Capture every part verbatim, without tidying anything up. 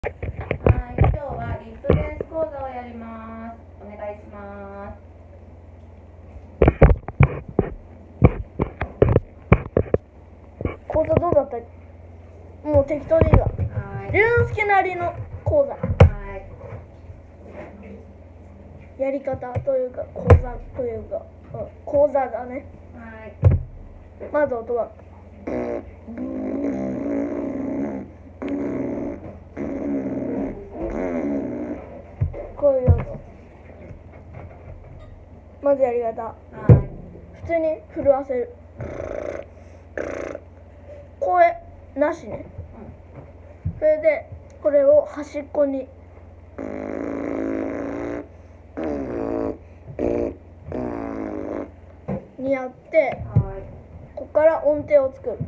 はい、今日はリップベース講座をやります。お願いします。 講座どうだった？もう適当でいいわ。 はい。 龍之介なりの講座。 はい。 やり方というか講座というか、うん、講座だね。 はい。 まず音は。こういう音。まずやり方。 はい。 普通に震わせる。声なしね。 うん、 それでこれを端っこに。にやって、 はい、 ここから音程を作る。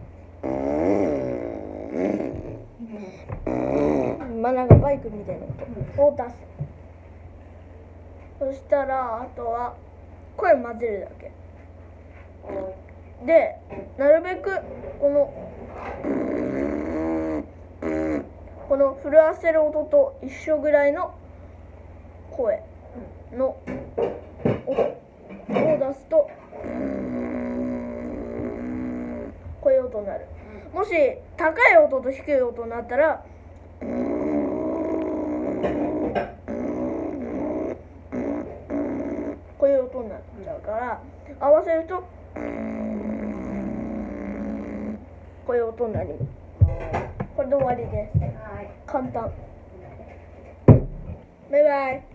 まあなんかバイクみたいな音を出す。そしたらあとは声混ぜるだけで、なるべくこのこの震わせる音と一緒ぐらいの声の音を出すとこういう音になる。もし高い音と低い音になったらこういう音になっちゃうから、合わせるとこういう音になります。これで終わりです。 はい、 簡単。バイバイ。